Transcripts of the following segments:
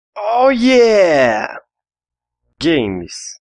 Oh yeah! Games.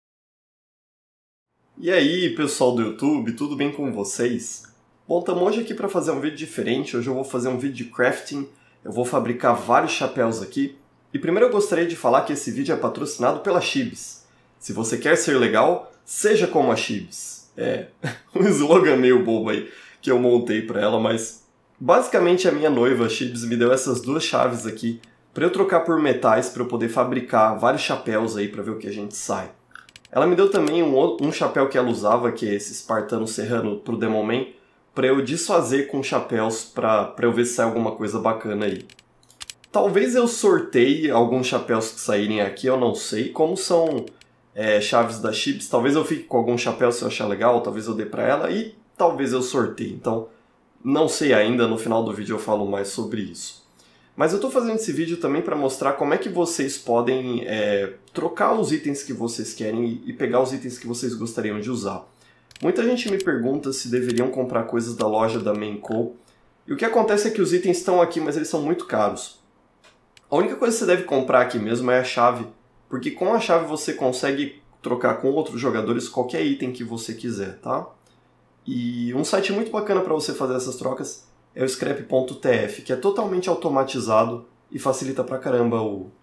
E aí, pessoal do YouTube, tudo bem com vocês? Bom, estamos hoje aqui para fazer um vídeo diferente. Hoje eu vou fazer um vídeo de crafting. Eu vou fabricar vários chapéus aqui. E primeiro eu gostaria de falar que esse vídeo é patrocinado pela Chibis. Se você quer ser legal, seja como a Chibis. É um slogan meio bobo aí que eu montei para ela, mas basicamente a minha noiva, a Chibis, me deu essas duas chaves aqui para eu trocar por metais para eu poder fabricar vários chapéus aí para ver o que a gente sai. Ela me deu também um chapéu que ela usava, que é esse espartano serrano pro Demon Man, para eu desfazer com chapéus para eu ver se sai alguma coisa bacana aí. Talvez eu sorteie alguns chapéus que saírem aqui, eu não sei. Como são chaves da Chibis, talvez eu fique com algum chapéu se eu achar legal, talvez eu dê pra ela e talvez eu sorteie. Então, não sei ainda, no final do vídeo eu falo mais sobre isso. Mas eu estou fazendo esse vídeo também para mostrar como é que vocês podem trocar os itens que vocês querem e pegar os itens que vocês gostariam de usar. Muita gente me pergunta se deveriam comprar coisas da loja da Mainco. E o que acontece é que os itens estão aqui, mas eles são muito caros. A única coisa que você deve comprar aqui mesmo é a chave, porque com a chave você consegue trocar com outros jogadores qualquer item que você quiser, tá? E um site muito bacana para você fazer essas trocas é o scrap.tf, que é totalmente automatizado e facilita pra caramba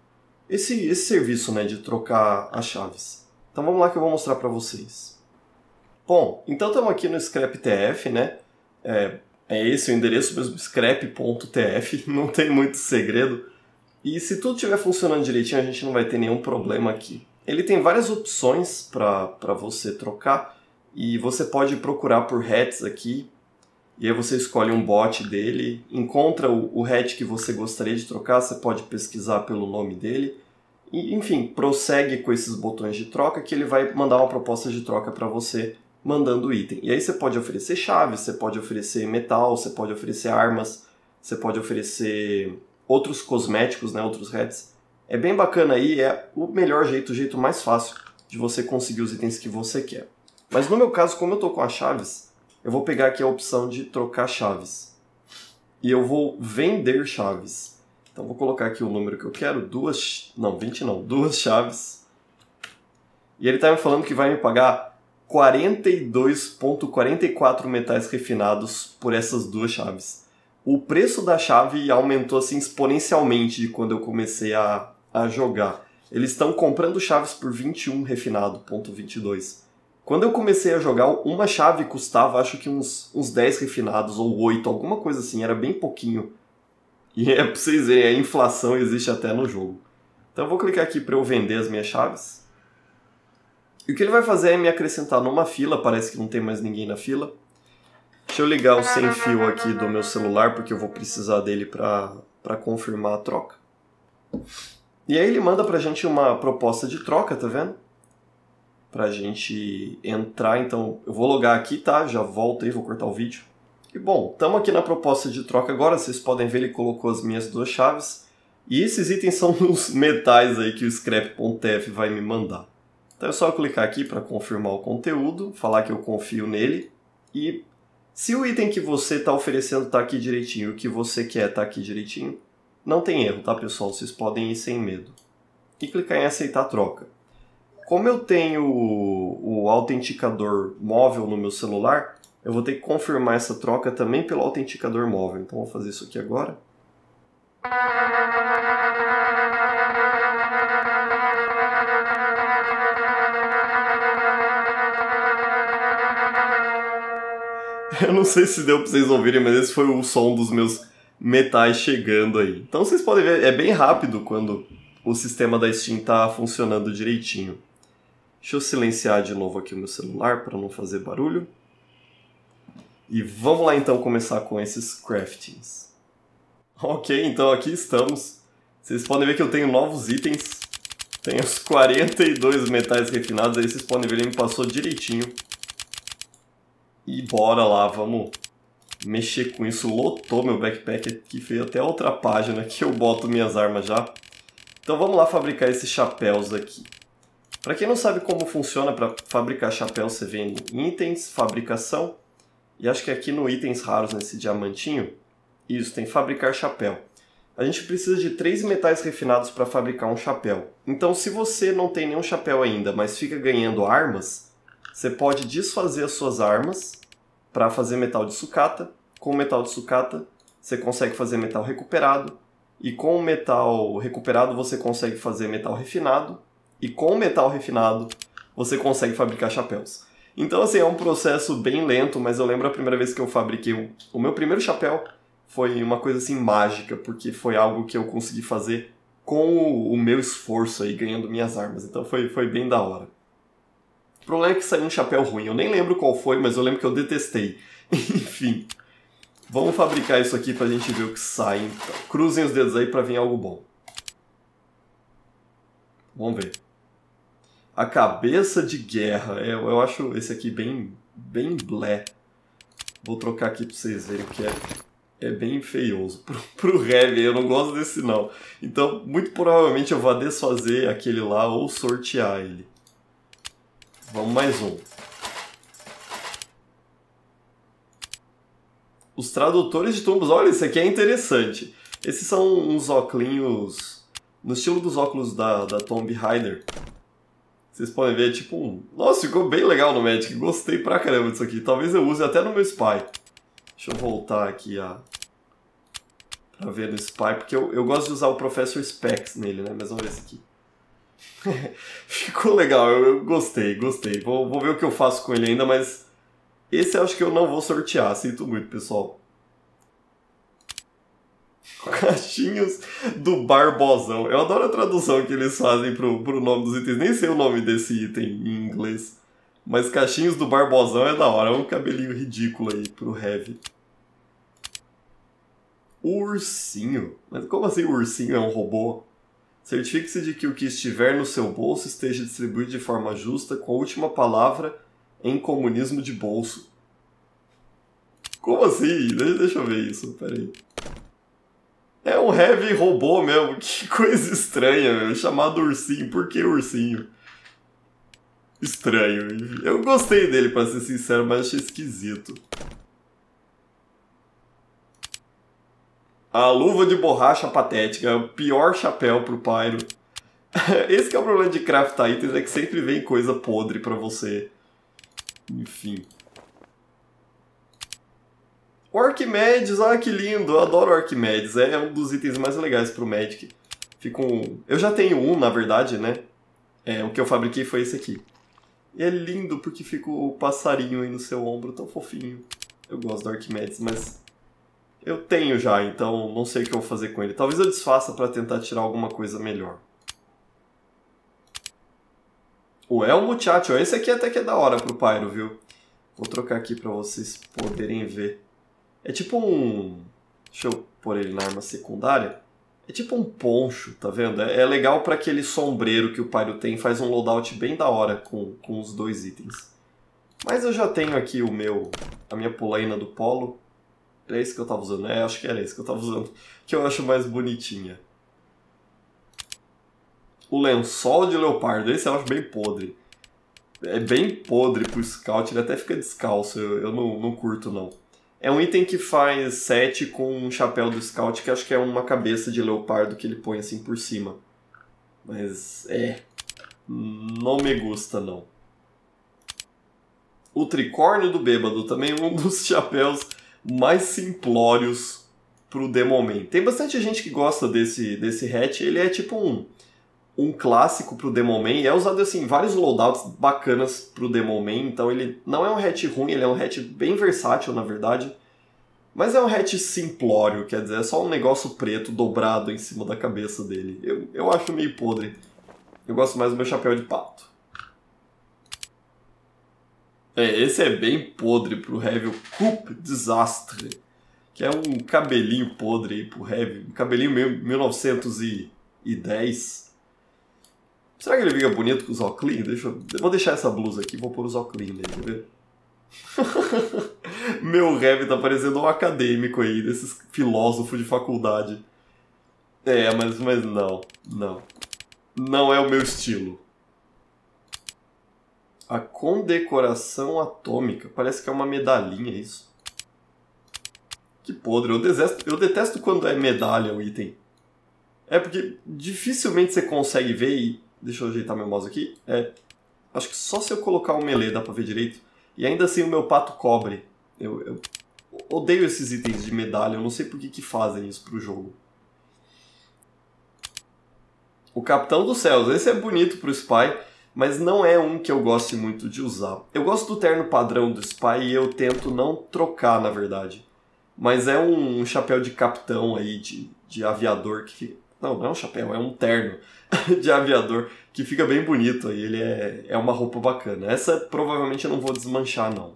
esse serviço, né, de trocar as chaves. Então vamos lá que eu vou mostrar pra vocês. Bom, então estamos aqui no scrap.tf, né? É esse o endereço mesmo, scrap.tf, não tem muito segredo. E se tudo estiver funcionando direitinho, a gente não vai ter nenhum problema aqui. Ele tem várias opções para você trocar e você pode procurar por hats aqui. E aí você escolhe um bot dele, encontra o hat que você gostaria de trocar, você pode pesquisar pelo nome dele. E, enfim, prossegue com esses botões de troca que ele vai mandar uma proposta de troca para você, mandando o item. E aí você pode oferecer chaves, você pode oferecer metal, você pode oferecer armas, você pode oferecer outros cosméticos, né, outros hats. É bem bacana aí, é o melhor jeito, o jeito mais fácil de você conseguir os itens que você quer. Mas no meu caso, como eu estou com as chaves, eu vou pegar aqui a opção de trocar chaves. E eu vou vender chaves. Então vou colocar aqui o número que eu quero, 20 não, duas chaves. E ele está me falando que vai me pagar 42,44 metais refinados por essas duas chaves. O preço da chave aumentou assim exponencialmente de quando eu comecei a jogar. Eles estão comprando chaves por 21 refinado, ponto 22. Quando eu comecei a jogar, uma chave custava acho que uns 10 refinados ou 8, alguma coisa assim, era bem pouquinho. E é pra vocês verem, a inflação existe até no jogo. Então eu vou clicar aqui para eu vender as minhas chaves. E o que ele vai fazer é me acrescentar numa fila, parece que não tem mais ninguém na fila. Deixa eu ligar o sem fio aqui do meu celular, porque eu vou precisar dele para confirmar a troca. E aí ele manda pra gente uma proposta de troca, tá vendo? Pra gente entrar, então eu vou logar aqui, tá? Já volto aí, vou cortar o vídeo. E bom, estamos aqui na proposta de troca agora, vocês podem ver, ele colocou as minhas duas chaves. E esses itens são os metais aí que o scrap.tf vai me mandar. Então é só eu clicar aqui para confirmar o conteúdo, falar que eu confio nele. E se o item que você está oferecendo está aqui direitinho, o que você quer está aqui direitinho, não tem erro, tá pessoal? Vocês podem ir sem medo. E clicar em aceitar a troca. Como eu tenho o autenticador móvel no meu celular, eu vou ter que confirmar essa troca também pelo autenticador móvel. Então vou fazer isso aqui agora. Eu não sei se deu para vocês ouvirem, mas esse foi o som dos meus metais chegando aí. Então vocês podem ver, é bem rápido quando o sistema da Steam está funcionando direitinho. Deixa eu silenciar de novo aqui o meu celular para não fazer barulho. E vamos lá então começar com esses craftings. Ok, então aqui estamos. Vocês podem ver que eu tenho novos itens. Tenho os 42 metais refinados, aí vocês podem ver, ele me passou direitinho. E bora lá, vamos mexer com isso. Lotou meu backpack aqui, fez até outra página que eu boto minhas armas já. Então vamos lá fabricar esses chapéus aqui. Para quem não sabe como funciona para fabricar chapéu, você vem em itens, fabricação. E acho que aqui no itens raros, nesse diamantinho, isso, tem fabricar chapéu. a gente precisa de 3 metais refinados para fabricar um chapéu. Então, se você não tem nenhum chapéu ainda, mas fica ganhando armas, você pode desfazer as suas armas para fazer metal de sucata. Com o metal de sucata, você consegue fazer metal recuperado. E com o metal recuperado, você consegue fazer metal refinado. E com o metal refinado, você consegue fabricar chapéus. Então, assim, é um processo bem lento, mas eu lembro a primeira vez que eu fabriquei o meu primeiro chapéu, foi uma coisa assim mágica, porque foi algo que eu consegui fazer com o meu esforço aí, ganhando minhas armas. Então foi bem da hora. O problema é que saiu um chapéu ruim. Eu nem lembro qual foi, mas eu lembro que eu detestei. Enfim, vamos fabricar isso aqui pra gente ver o que sai. Então, cruzem os dedos aí pra vir algo bom. Vamos ver. A cabeça de guerra. Eu acho esse aqui bem blé. Vou trocar aqui pra vocês verem o que é. É bem feioso. Pro heavy, eu não gosto desse não. Então, muito provavelmente eu vou desfazer aquele lá ou sortear ele. Vamos mais um. Os tradutores de tumbos. Olha, esse aqui é interessante. Esses são uns óculos no estilo dos óculos da Tomb Raider. Vocês podem ver, é tipo um... Nossa, ficou bem legal no Magic. Gostei pra caramba disso aqui. Talvez eu use até no meu Spy. Deixa eu voltar aqui pra ver no Spy, porque eu gosto de usar o Professor Specs nele, né? Mas vamos ver esse aqui. Ficou legal, eu gostei. Vou ver o que eu faço com ele ainda, mas esse eu acho que eu não vou sortear. Sinto muito, pessoal. Caixinhos do Barbosão. Eu adoro a tradução que eles fazem pro nome dos itens. Nem sei o nome desse item em inglês. Mas caixinhos do Barbosão é da hora. É um cabelinho ridículo aí pro Heavy. O ursinho? Mas como assim o ursinho é um robô? Certifique-se de que o que estiver no seu bolso esteja distribuído de forma justa com a última palavra em comunismo de bolso. Como assim? Deixa eu ver isso, peraí. É um Heavy robô mesmo, que coisa estranha, meu. Chamado ursinho. Por que ursinho? Estranho. Eu gostei dele, pra ser sincero, mas achei esquisito. A luva de borracha patética, é o pior chapéu pro Pyro. Esse que é o problema de craftar itens, é que sempre vem coisa podre pra você. Enfim. O Arquimedes, olha que lindo, eu adoro o Arquimedes, é um dos itens mais legais pro Magic. Eu já tenho um, na verdade, né? O que eu fabriquei foi esse aqui. E é lindo porque fica o passarinho aí no seu ombro, tão fofinho. Eu gosto do Arquimedes, mas eu tenho já, então não sei o que eu vou fazer com ele. Talvez eu desfaça pra tentar tirar alguma coisa melhor. O Elmo Chacho, esse aqui até que é da hora pro Pyro, viu? Vou trocar aqui pra vocês poderem ver. É tipo um... Deixa eu pôr ele na arma secundária. É tipo um poncho, tá vendo? É legal pra aquele sombreiro que o Pyro tem. Faz um loadout bem da hora com os dois itens. Mas eu já tenho aqui a minha polaina do polo. Era esse que eu tava usando? Acho que era esse que eu tava usando. Que eu acho mais bonitinha. O lençol de leopardo. Esse eu acho bem podre. É bem podre pro scout. Ele até fica descalço. Eu não curto, não. É um item que faz set com um chapéu do scout, que acho que é uma cabeça de leopardo que ele põe assim por cima. Mas, não me gusta, não. O tricórnio do bêbado, também um dos chapéus mais simplórios pro Demoman. Tem bastante gente que gosta desse hatch, ele é tipo um clássico pro Demoman, e é usado assim, em vários loadouts bacanas pro Demoman, então ele não é um hatch ruim, ele é um hatch bem versátil, na verdade, mas é um hatch simplório, quer dizer, é só um negócio preto dobrado em cima da cabeça dele. Eu acho meio podre. Eu gosto mais do meu chapéu de pato. Esse é bem podre pro Heavy, o Coup Desastre, que é um cabelinho podre aí pro Heavy, um cabelinho meio 1910. Será que ele fica bonito com os óculos? Eu vou deixar essa blusa aqui e vou pôr os óculos nele, quer ver? Meu Heavy tá parecendo um acadêmico aí, desses filósofos de faculdade. Mas não. Não é o meu estilo. A condecoração atômica. Parece que é uma medalhinha isso. Que podre. Eu detesto quando é medalha o item. É porque dificilmente você consegue ver e... Deixa eu ajeitar meu mouse aqui. Acho que só se eu colocar o melee dá pra ver direito. E ainda assim o meu pato cobre. Eu odeio esses itens de medalha, eu não sei por que fazem isso pro jogo. O Capitão dos Céus, esse é bonito pro Spy, mas não é um que eu goste muito de usar. Eu gosto do terno padrão do Spy e eu tento não trocar, na verdade. Mas é um chapéu de capitão aí, de aviador que fica... Não é um chapéu, é um terno de aviador que fica bem bonito aí, ele é uma roupa bacana. Essa provavelmente eu não vou desmanchar, não.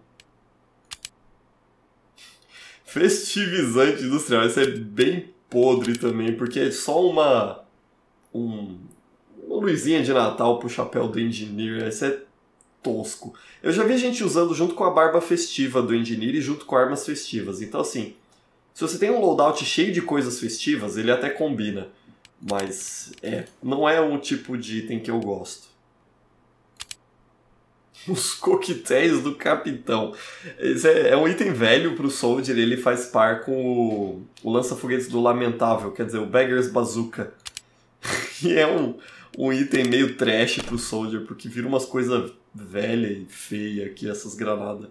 Festivizante industrial, esse é bem podre também, porque é só uma luzinha de Natal pro chapéu do Engineer, esse é tosco. Eu já vi gente usando junto com a barba festiva do Engineer e junto com armas festivas, então assim, se você tem um loadout cheio de coisas festivas, ele até combina, mas não é um tipo de item que eu gosto. Os coquetéis do Capitão. Esse é um item velho pro Soldier, ele faz par com o lança-foguetes do Lamentável, quer dizer, o Beggar's Bazooka. E é um item meio trash pro Soldier, porque vira umas coisas velhas e feias aqui, essas granadas.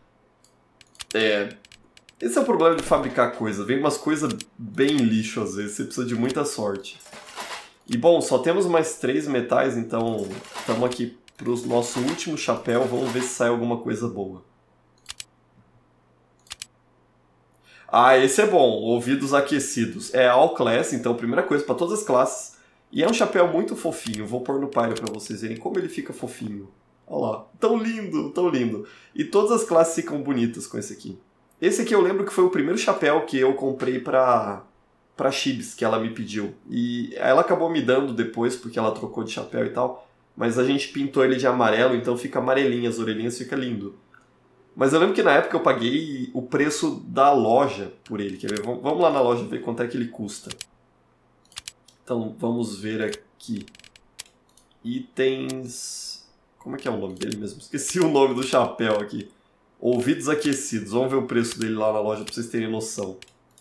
Esse é o problema de fabricar coisa, vem umas coisas bem lixo às vezes, você precisa de muita sorte. E bom, só temos mais 3 metais, então estamos aqui pro nosso último chapéu, vamos ver se sai alguma coisa boa. Ah, esse é bom, ouvidos aquecidos. É all class, então primeira coisa para todas as classes. E é um chapéu muito fofinho, vou pôr no Pyro para vocês verem como ele fica fofinho. Olha lá, tão lindo, tão lindo. E todas as classes ficam bonitas com esse aqui. Esse aqui eu lembro que foi o primeiro chapéu que eu comprei pra Chibs, que ela me pediu. E ela acabou me dando depois, porque ela trocou de chapéu e tal. Mas a gente pintou ele de amarelo, então fica amarelinho, as orelhinhas, fica lindo. Mas eu lembro que na época eu paguei o preço da loja por ele. Quer ver? Vamos lá na loja ver quanto é que ele custa. Então vamos ver aqui. Itens... Como é que é o nome dele mesmo? Esqueci o nome do chapéu aqui. Ouvidos aquecidos. Vamos ver o preço dele lá na loja pra vocês terem noção.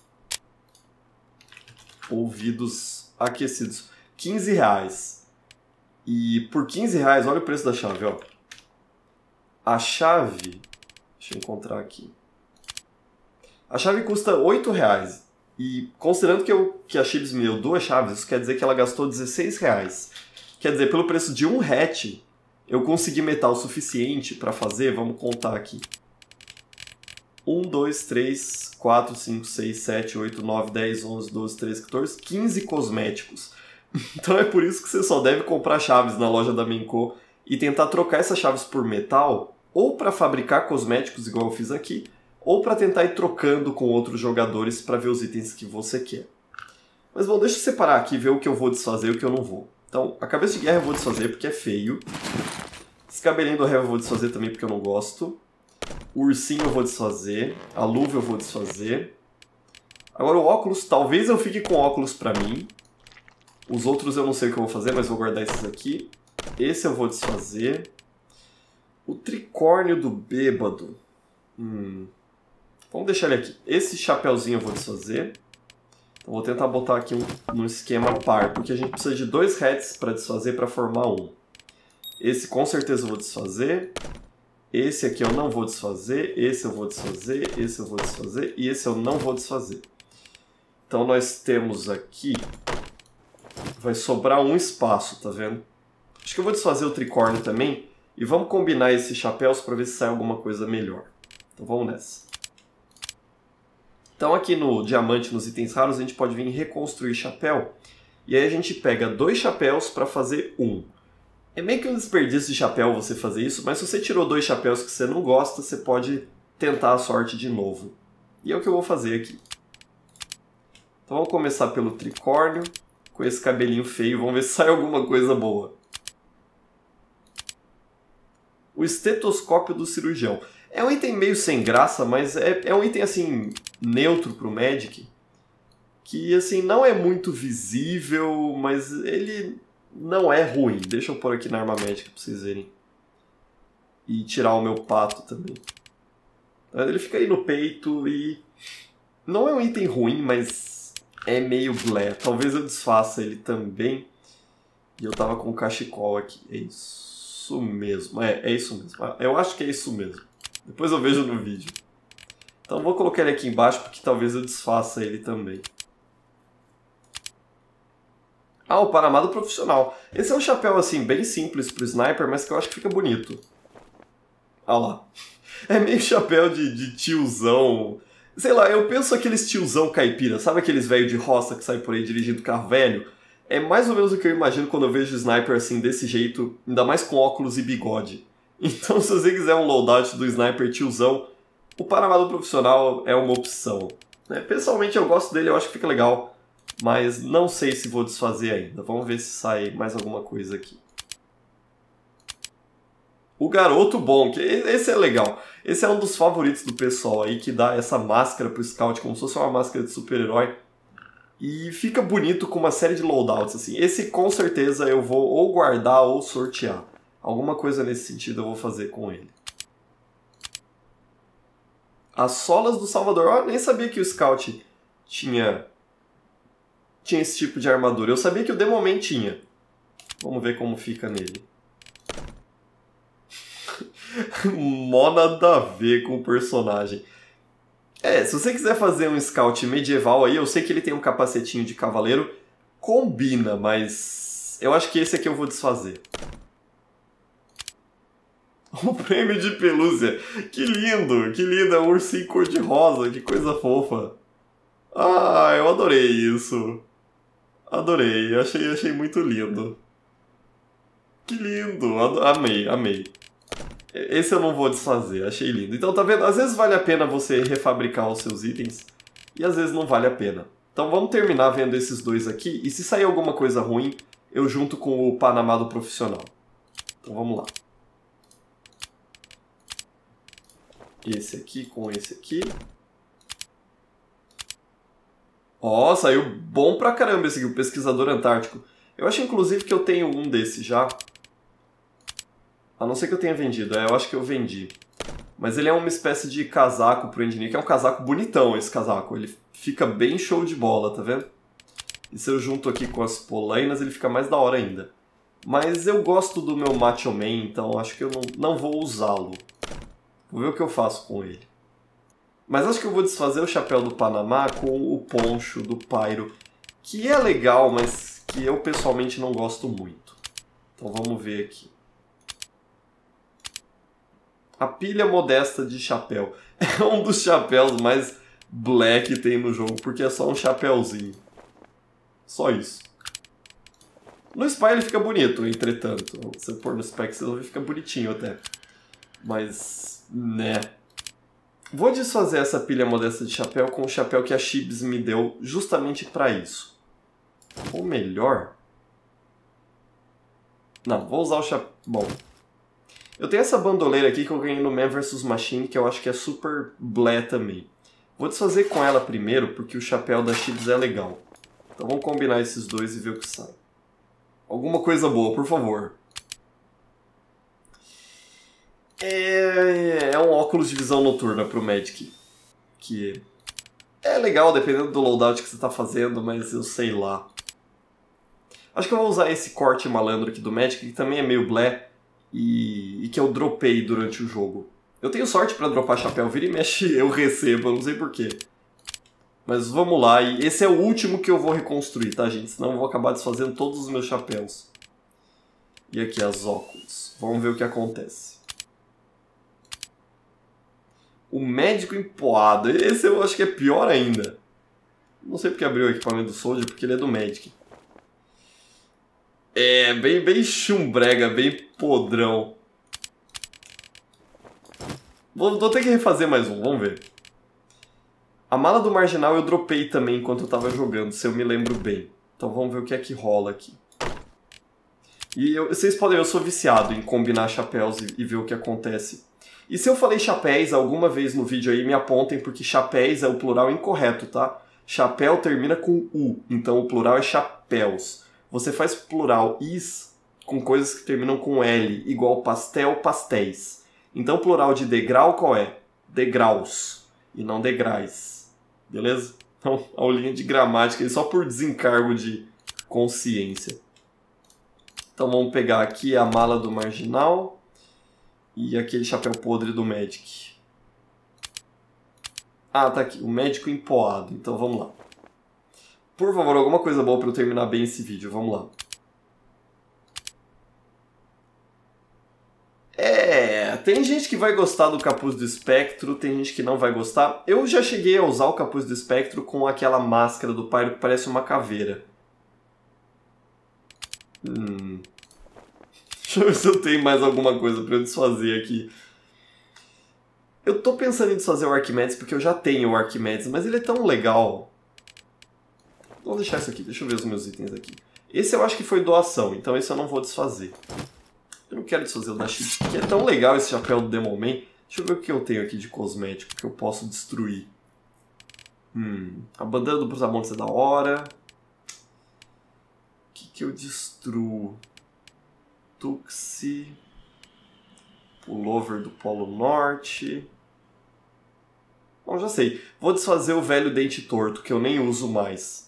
Ouvidos aquecidos. R$15. E por R$15, olha o preço da chave, ó. A chave... Deixa eu encontrar aqui. A chave custa R$8. E considerando que a Chibs me deu 2 chaves, isso quer dizer que ela gastou R$16. Quer dizer, pelo preço de um hatch, eu consegui metal suficiente para fazer, vamos contar aqui. 1, 2, 3, 4, 5, 6, 7, 8, 9, 10, 11, 12, 13, 14, 15 cosméticos. Então é por isso que você só deve comprar chaves na loja da Menko e tentar trocar essas chaves por metal, ou para fabricar cosméticos igual eu fiz aqui, ou para tentar ir trocando com outros jogadores para ver os itens que você quer. Mas bom, deixa eu separar aqui e ver o que eu vou desfazer e o que eu não vou. Então, a cabeça de guerra eu vou desfazer porque é feio. Esse cabelinho do réu eu vou desfazer também porque eu não gosto. O ursinho eu vou desfazer. A luva eu vou desfazer. Agora o óculos, talvez eu fique com óculos pra mim. Os outros eu não sei o que eu vou fazer, mas vou guardar esses aqui. Esse eu vou desfazer. O tricórnio do bêbado. Vamos deixar ele aqui. Esse chapéuzinho eu vou desfazer. Então vou tentar botar aqui no esquema par, porque a gente precisa de 2 hats para desfazer para formar um. Esse com certeza eu vou desfazer. Esse aqui eu não vou desfazer. Esse eu vou desfazer. Esse eu vou desfazer. E esse eu não vou desfazer. Então nós temos aqui... Vai sobrar um espaço, tá vendo? Acho que eu vou desfazer o tricórnio também. E vamos combinar esses chapéus para ver se sai alguma coisa melhor. Então vamos nessa. Então aqui no diamante, nos itens raros, a gente pode vir reconstruir chapéu. E aí a gente pega 2 chapéus para fazer um. É meio que um desperdício de chapéu você fazer isso, mas se você tirou 2 chapéus que você não gosta, você pode tentar a sorte de novo. E é o que eu vou fazer aqui. Então vamos começar pelo tricórnio, com esse cabelinho feio, vamos ver se sai alguma coisa boa. O estetoscópio do cirurgião. É um item meio sem graça, mas é um item assim neutro pro Magic, que assim não é muito visível, mas ele não é ruim. Deixa eu pôr aqui na arma Magic pra vocês verem. E tirar o meu pato também. Ele fica aí no peito e não é um item ruim, mas é meio blé. Talvez eu desfaça ele também. E eu tava com o cachecol aqui. É isso mesmo. É isso mesmo. Eu acho que é isso mesmo. Depois eu vejo no vídeo. Então vou colocar ele aqui embaixo porque talvez eu desfaça ele também. Ah, o Panamá do profissional. Esse é um chapéu assim bem simples pro sniper, mas que eu acho que fica bonito. Olha lá. É meio chapéu de tiozão. Sei lá, eu penso aqueles tiozão caipira. Sabe aqueles velhos de roça que saem por aí dirigindo carro velho? É mais ou menos o que eu imagino quando eu vejo sniper assim, desse jeito, ainda mais com óculos e bigode. Então, se você quiser um loadout do sniper tiozão, o Panamá do profissional é uma opção. Pessoalmente eu gosto dele, eu acho que fica legal, mas não sei se vou desfazer ainda. Vamos ver se sai mais alguma coisa aqui. O garoto bom, que esse é legal. Esse é um dos favoritos do pessoal aí, que dá essa máscara pro scout, como se fosse uma máscara de super-herói. E fica bonito com uma série de loadouts, assim. Esse com certeza eu vou ou guardar ou sortear. Alguma coisa nesse sentido eu vou fazer com ele. As solas do Salvador. Eu nem sabia que o Scout tinha esse tipo de armadura. Eu sabia que o Demoman tinha. Vamos ver como fica nele. Mó nada a ver com o personagem. Se você quiser fazer um Scout medieval aí, eu sei que ele tem um capacetinho de cavaleiro. Combina, mas eu acho que esse aqui eu vou desfazer. O prêmio de pelúcia. Que lindo, que lindo. É um ursinho cor-de-rosa, que coisa fofa. Ah, eu adorei isso. Adorei, achei muito lindo. Que lindo, amei. Esse eu não vou desfazer, achei lindo. Então, tá vendo? Às vezes vale a pena você refabricar os seus itens e às vezes não vale a pena. Então vamos terminar vendo esses dois aqui e se sair alguma coisa ruim, eu junto com o Panamá do profissional. Então vamos lá. Esse aqui com esse aqui. Ó, saiu bom pra caramba esse aqui, o Pesquisador Antártico. Eu acho inclusive que eu tenho um desse já. A não ser que eu tenha vendido, eu acho que eu vendi. Mas ele é uma espécie de casaco pro Engineer, que é um casaco bonitão esse casaco. Ele fica bem show de bola, tá vendo? E se eu junto aqui com as polainas, ele fica mais da hora ainda. Mas eu gosto do meu Macho Man, então acho que eu não vou usá-lo. Vou ver o que eu faço com ele. Mas acho que eu vou desfazer o chapéu do Panamá com o poncho do Pyro, que é legal, mas que eu pessoalmente não gosto muito. Então vamos ver aqui. A pilha modesta de chapéu. É um dos chapéus mais black que tem no jogo, porque é só um chapéuzinho. Só isso. No Spy ele fica bonito, entretanto. Se você pôr no Specs ele fica bonitinho até. Mas, né. Vou desfazer essa pilha modesta de chapéu com o chapéu que a Shibs me deu justamente para isso. Ou melhor... Não, vou usar o chapéu... Bom... Eu tenho essa bandoleira aqui que eu ganhei no Man vs Machine, que eu acho que é super blé também. Vou desfazer com ela primeiro, porque o chapéu da Shibs é legal. Então vamos combinar esses dois e ver o que sai. Alguma coisa boa, por favor. É um óculos de visão noturna pro Magic. Que é legal, dependendo do loadout que você tá fazendo, mas eu sei lá. Acho que eu vou usar esse corte malandro aqui do Magic, que também é meio blé. E que eu dropei durante o jogo. Eu tenho sorte pra dropar chapéu, vira e mexe eu recebo, eu não sei porquê. Mas vamos lá, e esse é o último que eu vou reconstruir, tá gente? Senão eu vou acabar desfazendo todos os meus chapéus. E aqui as óculos, vamos ver o que acontece. O médico empoado, esse eu acho que é pior ainda. Não sei porque abriu o equipamento do Soldier, porque ele é do Magic. É, bem chumbrega, bem podrão. Vou ter que refazer mais um, vamos ver. A mala do Marginal eu dropei também enquanto eu tava jogando, se eu me lembro bem. Então vamos ver o que é que rola aqui. E vocês podem ver, eu sou viciado em combinar chapéus e ver o que acontece. E se eu falei chapéus alguma vez no vídeo aí, me apontem, porque chapéus é o plural incorreto, tá? Chapéu termina com U, então o plural é chapéus. Você faz plural is com coisas que terminam com L, igual pastel, pastéis. Então o plural de degrau qual é? Degraus, e não degrais. Beleza? Então, aulinha de gramática só por desencargo de consciência. Então vamos pegar aqui a mala do marginal e aquele chapéu podre do Magic. Ah, tá aqui, o médico empoado. Então vamos lá. Por favor, alguma coisa boa para eu terminar bem esse vídeo. Vamos lá. Tem gente que vai gostar do capuz do espectro, tem gente que não vai gostar. Eu já cheguei a usar o capuz do espectro com aquela máscara do Pyro que parece uma caveira. Deixa eu ver se eu tenho mais alguma coisa para eu desfazer aqui. Eu tô pensando em desfazer o Arquimedes porque eu já tenho o Arquimedes, mas ele é tão legal. Vou deixar isso aqui, deixa eu ver os meus itens aqui. Esse eu acho que foi doação, então esse eu não vou desfazer. Eu não quero desfazer o da Chips, porque é tão legal esse chapéu do Demon Man. Deixa eu ver o que eu tenho aqui de cosmético que eu posso destruir. A bandana do Brutamontes é da hora. O que eu destruo? Tuxi. Pullover do Polo Norte. Bom, já sei. Vou desfazer o velho dente torto, que eu nem uso mais.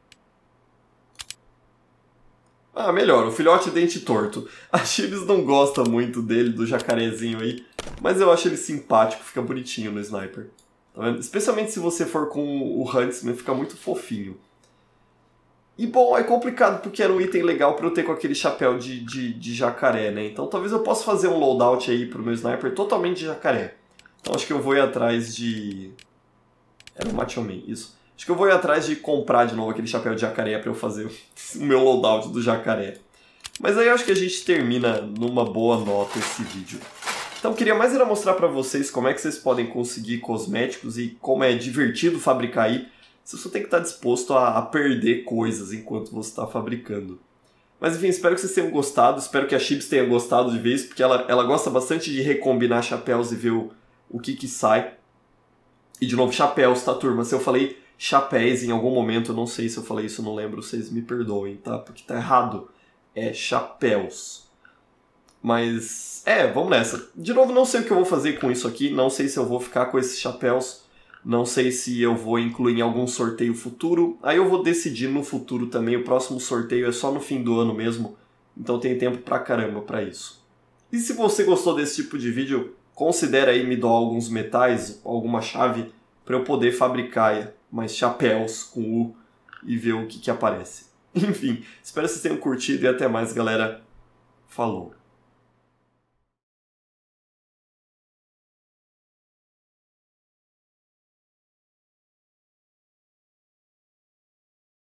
Ah, melhor, o filhote dente torto. A Chips não gosta muito dele, do jacarezinho aí, mas eu acho ele simpático, fica bonitinho no Sniper. Tá vendo? Especialmente se você for com o Huntsman, fica muito fofinho. E bom, é complicado porque era um item legal pra eu ter com aquele chapéu de jacaré, né? Então talvez eu possa fazer um loadout aí pro meu Sniper totalmente de jacaré. Então acho que eu vou ir atrás de... Era o Macho Man, isso. Acho que eu vou ir atrás de comprar de novo aquele chapéu de jacaré pra eu fazer o meu loadout do jacaré. Mas aí eu acho que a gente termina numa boa nota esse vídeo. Então queria mais era mostrar pra vocês como é que vocês podem conseguir cosméticos e como é divertido fabricar aí. Você só tem que estar disposto a perder coisas enquanto você está fabricando. Mas enfim, espero que vocês tenham gostado, espero que a Chips tenha gostado de ver isso, porque ela gosta bastante de recombinar chapéus e ver o que sai. E de novo, chapéus, tá turma? Se eu falei chapéus em algum momento, eu não sei se eu falei isso, eu não lembro, vocês me perdoem, tá? Porque tá errado. É chapéus. Mas, vamos nessa. De novo, não sei o que eu vou fazer com isso aqui, não sei se eu vou ficar com esses chapéus, não sei se eu vou incluir em algum sorteio futuro. Aí eu vou decidir no futuro também, o próximo sorteio é só no fim do ano mesmo, então tem tempo pra caramba pra isso. E se você gostou desse tipo de vídeo, considere aí me doar alguns metais, alguma chave, para eu poder fabricar mais chapéus com U e ver o que aparece. Enfim, espero que vocês tenham curtido e até mais, galera. Falou!